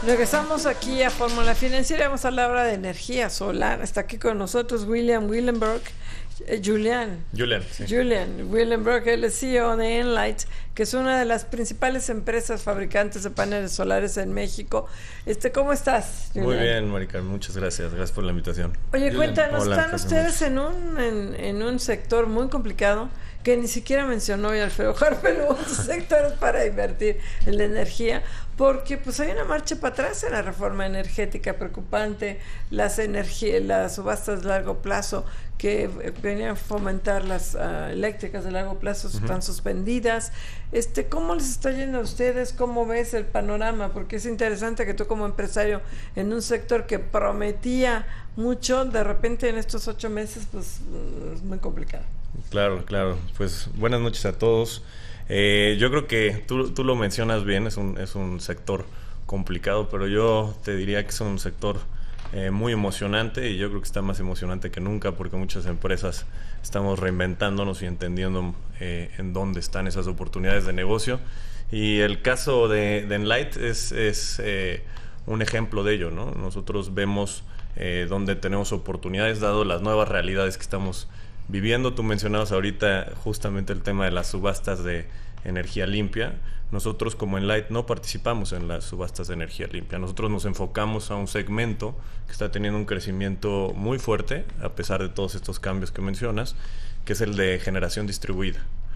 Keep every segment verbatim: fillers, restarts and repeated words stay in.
Regresamos aquí a Fórmula Financiera. Vamos a hablar ahora de energía solar. Está aquí con nosotros William Willenberg, eh, Julian. Julian, sí. Julian Willenberg, él es C E O de Enlight, que es una de las principales empresas fabricantes de paneles solares en México. Este, ¿cómo estás, Julian? Muy bien, Maricar, muchas gracias. Gracias por la invitación. Oye, Julian. cuéntanos, Hola, están ustedes en un, en, en un sector muy complicado que ni siquiera mencionó hoy Alfredo Harper, otros sectores para invertir en la energía, porque pues hay una marcha para atrás en la reforma energética preocupante, las energías, las subastas de largo plazo que eh, venían a fomentar las uh, eléctricas de largo plazo uh-huh. están suspendidas. Este, ¿cómo les está yendo a ustedes? ¿Cómo ves el panorama? Porque es interesante que tú como empresario en un sector que prometía mucho, de repente en estos ocho meses pues es muy complicado. Claro, claro. Pues buenas noches a todos. Eh, yo creo que tú, tú lo mencionas bien, es un, es un sector complicado, pero yo te diría que es un sector eh, muy emocionante, y yo creo que está más emocionante que nunca porque muchas empresas estamos reinventándonos y entendiendo eh, en dónde están esas oportunidades de negocio. Y el caso de, de Enlight es, es eh, un ejemplo de ello, ¿no? Nosotros vemos eh, dónde tenemos oportunidades dado las nuevas realidades que estamos viviendo. Tú mencionabas ahorita justamente el tema de las subastas de energía limpia. Nosotros como Enlight no participamos en las subastas de energía limpia. Nosotros nos enfocamos a un segmento que está teniendo un crecimiento muy fuerte, a pesar de todos estos cambios que mencionas, que es el de generación distribuida.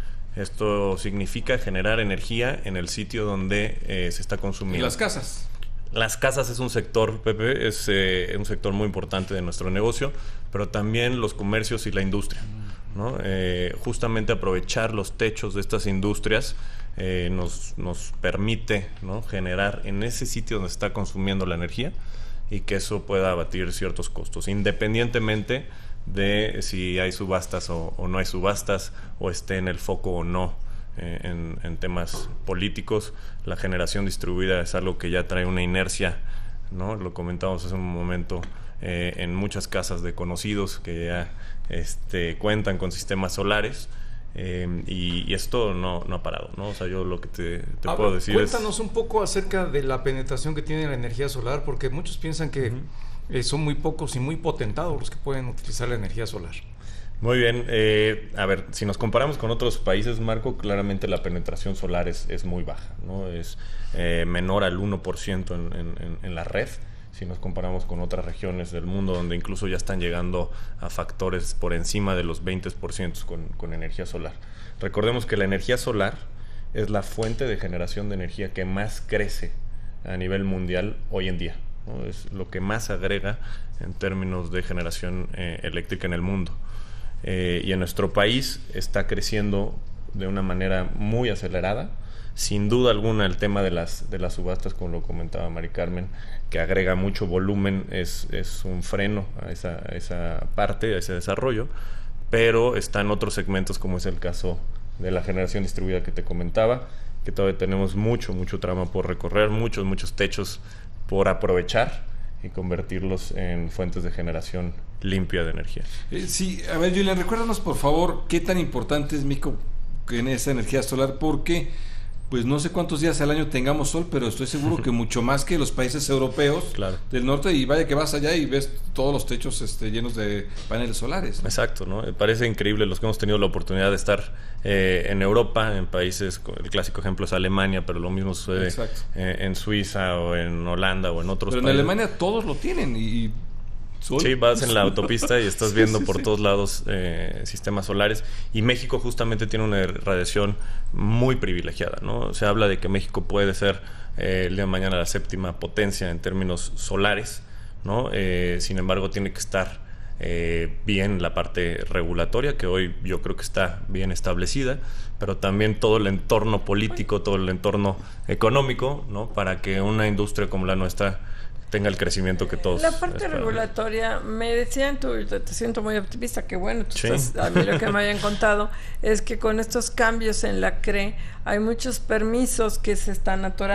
Esto significa generar energía en el sitio donde eh, se está consumiendo. ¿En las casas? Las casas es un sector, Pepe, es eh, un sector muy importante de nuestro negocio, pero también los comercios y la industria, ¿no? Eh, justamente aprovechar los techos de estas industrias eh, nos, nos permite, ¿no?, generar en ese sitio donde se está consumiendo la energía y que eso pueda abatir ciertos costos, independientemente de si hay subastas o, o no hay subastas, o esté en el foco o no. Eh, en, en temas políticos, la generación distribuida es algo que ya trae una inercia, ¿no? Lo comentábamos hace un momento, eh, en muchas casas de conocidos que ya este, cuentan con sistemas solares, eh, y, y esto no, no ha parado, ¿no? O sea, yo lo que te, te ver, puedo decir cuéntanos es... Cuéntanos un poco acerca de la penetración que tiene la energía solar, porque muchos piensan que uh-huh. eh, son muy pocos y muy potentados los que pueden utilizar la energía solar. Muy bien, eh, a ver, si nos comparamos con otros países, Marco, claramente la penetración solar es, es muy baja, ¿no? Es eh, menor al uno por ciento en, en, en la red, si nos comparamos con otras regiones del mundo donde incluso ya están llegando a factores por encima de los veinte por ciento con, con energía solar. Recordemos que la energía solar es la fuente de generación de energía que más crece a nivel mundial hoy en día, ¿no? Es lo que más agrega en términos de generación eh, eléctrica en el mundo. Eh, y en nuestro país está creciendo de una manera muy acelerada. Sin duda alguna el tema de las, de las subastas, como lo comentaba Mari Carmen, que agrega mucho volumen, es, es un freno a esa, a esa parte, a ese desarrollo, pero están otros segmentos como es el caso de la generación distribuida que te comentaba, que todavía tenemos mucho, mucho tramo por recorrer, muchos, muchos techos por aprovechar y convertirlos en fuentes de generación limpia de energía. Eh, sí, a ver, Julian, recuérdanos por favor qué tan importante es México en esa energía solar, porque pues no sé cuántos días al año tengamos sol, pero estoy seguro que mucho más que los países europeos, claro, del norte, y vaya que vas allá y ves todos los techos este, llenos de paneles solares, ¿no? Exacto, ¿no? Me parece increíble los que hemos tenido la oportunidad de estar eh, en Europa, en países, el clásico ejemplo es Alemania, pero lo mismo sucede eh, en Suiza o en Holanda o en otros pero países. Pero en Alemania todos lo tienen y... ¿Sol? Sí, vas en la autopista y estás viendo sí, sí, por sí. todos lados eh, sistemas solares, y México justamente tiene una radiación muy privilegiada, ¿no? Se habla de que México puede ser eh, el día de mañana la séptima potencia en términos solares, ¿no? Eh, sin embargo, tiene que estar eh, bien la parte regulatoria, que hoy yo creo que está bien establecida, pero también todo el entorno político, todo el entorno económico, ¿no? Para que una industria como la nuestra tenga el crecimiento que todos La parte esperan. Regulatoria, me decían, tú, te siento muy optimista, que bueno, tú sí. estás, a mí lo que me hayan contado es que con estos cambios en la C R E hay muchos permisos que se están atorando.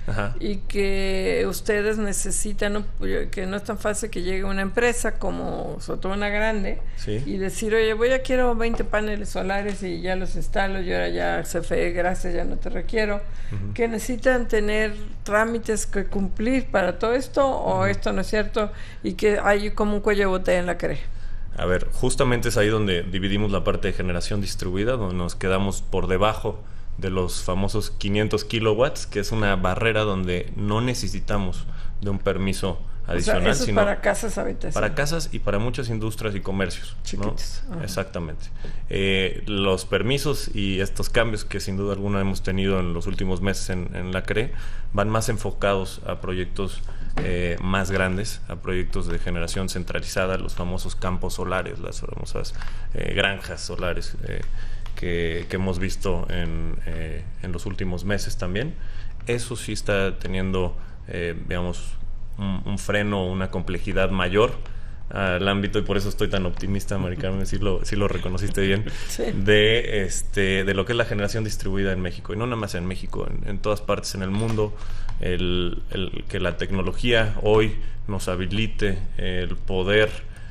Ajá. y que ustedes necesitan, ¿no? que no es tan fácil que llegue una empresa como sobre todo una grande Sí. y decir, oye, voy a quiero veinte paneles solares y ya los instalo, yo ahora ya C F E, gracias, ya no te requiero, uh-huh. que necesitan tener trámites que cumplir para todo esto, o uh-huh. esto no es cierto y que hay como un cuello de botella en la C R E. A ver, justamente es ahí donde dividimos la parte de generación distribuida, donde nos quedamos por debajo de los famosos quinientos kilowatts, que es una barrera donde no necesitamos de un permiso adicional, o sea, eso es sino para casas, habitaciones. Para casas y para muchas industrias y comercios, chiquitos, ¿no? Exactamente. Eh, los permisos y estos cambios que sin duda alguna hemos tenido en los últimos meses en, en la C R E van más enfocados a proyectos eh, más grandes, a proyectos de generación centralizada, los famosos campos solares, las famosas eh, granjas solares eh, que, que hemos visto en, eh, en los últimos meses también. Eso sí está teniendo, eh, digamos, Un, un freno, una complejidad mayor al ámbito, y por eso estoy tan optimista, Mari Carmen, si lo, si lo reconociste bien, sí. de, este, de lo que es la generación distribuida en México, y no nada más en México, en, en todas partes en el mundo, el, el, que la tecnología hoy nos habilite el poder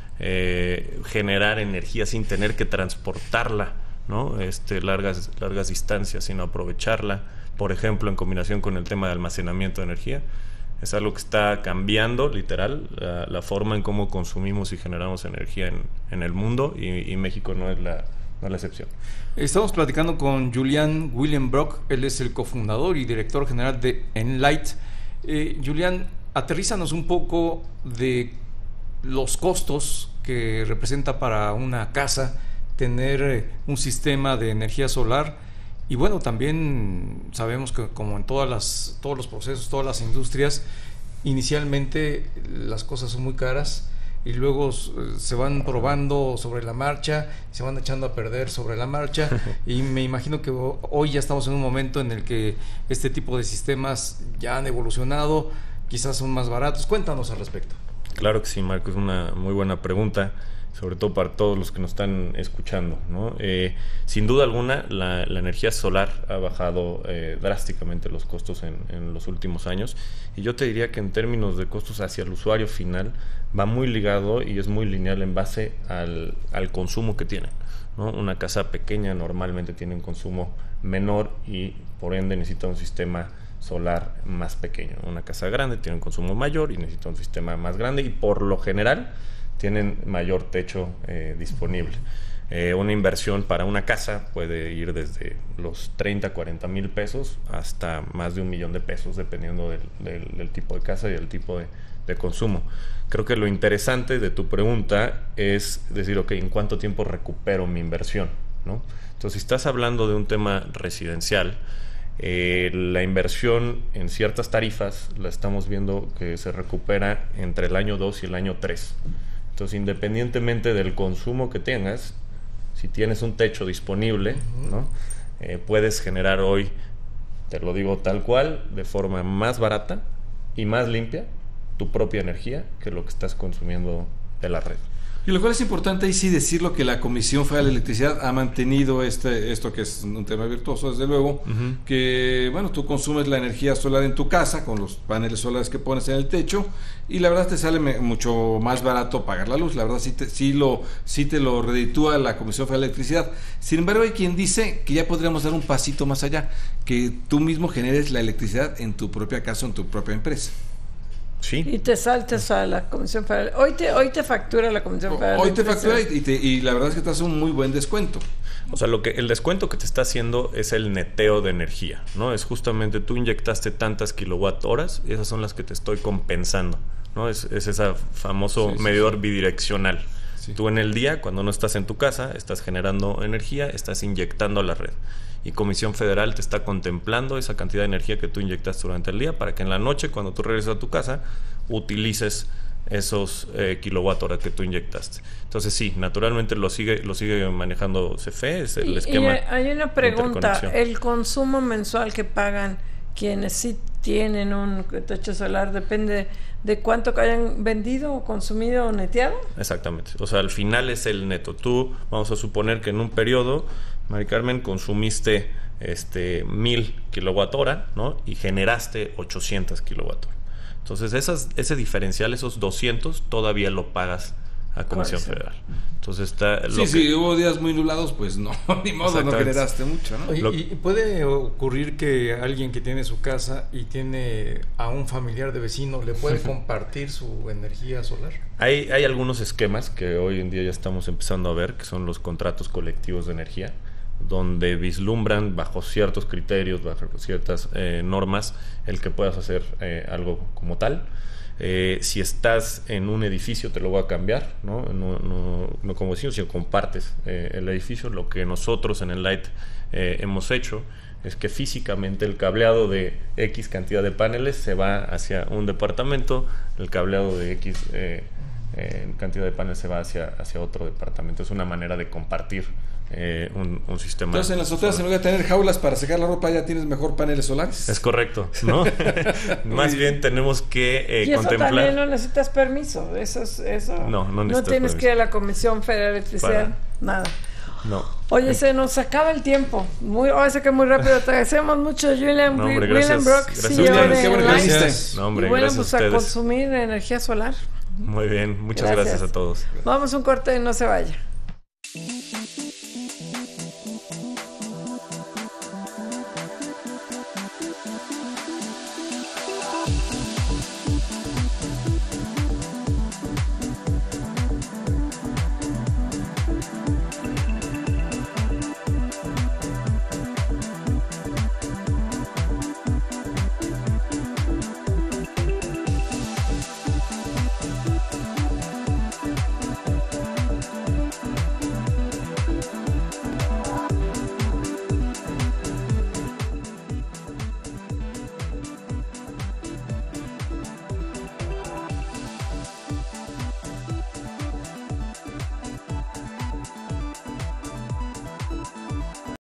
eh, generar energía sin tener que transportarla, ¿no? Este, largas, largas distancias, sino aprovecharla, por ejemplo, en combinación con el tema de almacenamiento de energía. Es algo que está cambiando, literal, la, la forma en cómo consumimos y generamos energía en, en el mundo, y, y México no es, la, no es la excepción. Estamos platicando con Julián William Brock, él es el cofundador y director general de Enlight. Eh, Julián, aterrízanos un poco de los costos que representa para una casa tener un sistema de energía solar. Y bueno, también sabemos que como en todas las, todos los procesos, todas las industrias, inicialmente las cosas son muy caras y luego se van probando sobre la marcha, se van echando a perder sobre la marcha y me imagino que hoy ya estamos en un momento en el que este tipo de sistemas ya han evolucionado, quizás son más baratos. Cuéntanos al respecto. Claro que sí, Marco, es una muy buena pregunta, sobre todo para todos los que nos están escuchando, ¿no? Eh, sin duda alguna, la, la energía solar ha bajado eh, drásticamente los costos en, en los últimos años, y yo te diría que en términos de costos hacia el usuario final va muy ligado y es muy lineal en base al, al consumo que tienen, ¿no? Una casa pequeña normalmente tiene un consumo menor y por ende necesita un sistema solar más pequeño. Una casa grande tiene un consumo mayor y necesita un sistema más grande, y por lo general tienen mayor techo eh, disponible. Eh, una inversión para una casa puede ir desde los treinta, cuarenta mil pesos hasta más de un millón de pesos, dependiendo del, del, del tipo de casa y del tipo de, de consumo. Creo que lo interesante de tu pregunta es decir, ok, ¿en cuánto tiempo recupero mi inversión?, ¿no? Entonces, si estás hablando de un tema residencial, eh, la inversión en ciertas tarifas la estamos viendo que se recupera entre el año dos y el año tres. Entonces, independientemente del consumo que tengas, si tienes un techo disponible, ¿no? eh, puedes generar hoy, te lo digo tal cual, de forma más barata y más limpia, tu propia energía que lo que estás consumiendo de la red. Y lo cual es importante ahí sí decirlo, que la Comisión Federal de Electricidad ha mantenido este esto que es un tema virtuoso, desde luego, uh-huh. que bueno, tú consumes la energía solar en tu casa con los paneles solares que pones en el techo, y la verdad te sale me, mucho más barato pagar la luz. La verdad sí te, sí lo, sí te lo reditúa la Comisión Federal de Electricidad. Sin embargo, hay quien dice que ya podríamos dar un pasito más allá, que tú mismo generes la electricidad en tu propia casa o en tu propia empresa. Sí. Y te saltes a la Comisión Federal. Hoy te, hoy te factura la Comisión Federal. Hoy te factura y, te, y la verdad es que te hace un muy buen descuento. O sea, lo que el descuento que te está haciendo es el neteo de energía, ¿no? Es justamente tú inyectaste tantas kilowatt horas y esas son las que te estoy compensando, ¿no? Es, es ese famoso sí, sí, medidor sí. bidireccional. Sí. Tú en el día, cuando no estás en tu casa, estás generando energía, estás inyectando a la red. Y Comisión Federal te está contemplando esa cantidad de energía que tú inyectas durante el día para que en la noche, cuando tú regreses a tu casa, utilices esos eh, kilowatt hora que tú inyectaste. Entonces sí, naturalmente lo sigue lo sigue manejando C F E, es el y, esquema. Y hay una pregunta, el consumo mensual que pagan quienes sí tienen un techo solar depende de cuánto que hayan vendido o consumido o neteado. Exactamente, o sea, al final es el neto. Tú, vamos a suponer que en un periodo Mari Carmen, consumiste este mil kilowatt hora, ¿no? Y generaste ochocientos kilowatt hora. Entonces, esas, ese diferencial, esos doscientos, todavía lo pagas a Comisión Federal. Entonces está... Sí, sí, que... hubo días muy nublados, pues no, ni modo, no generaste mucho, ¿no? Y, lo... y puede ocurrir que alguien que tiene su casa y tiene a un familiar de vecino, ¿le puede compartir su energía solar? Hay, hay algunos esquemas que hoy en día ya estamos empezando a ver, que son los contratos colectivos de energía, donde vislumbran bajo ciertos criterios, bajo ciertas eh, normas, el que puedas hacer eh, algo como tal. Eh, si estás en un edificio, te lo voy a cambiar, no, no, no, no como vecino, sino compartes eh, el edificio. Lo que nosotros en Enlight eh, hemos hecho es que físicamente el cableado de X cantidad de paneles se va hacia un departamento, el cableado de X eh, eh, cantidad de paneles se va hacia, hacia otro departamento. Es una manera de compartir Eh, un, un sistema. Entonces en las azoteas, en lugar de tener jaulas para secar la ropa, ya tienes mejor paneles solares. Es correcto, ¿no? Más bien tenemos que eh, y eso contemplar. También no necesitas permiso. Eso es, eso. No, no, no tienes permiso. que ir a la Comisión Federal de Electricidad, nada. No. Oye, eh. se nos acaba el tiempo. Muy, hoy sé que muy rápido. Te agradecemos mucho, Julian, no, hombre, William Brock, gracias. C E O Julian, de qué bueno Enlight. gracias. No, hombre, y bueno, gracias pues a, a consumir energía solar. Muy bien, muchas gracias, gracias a todos. Vamos a un corte y no se vaya.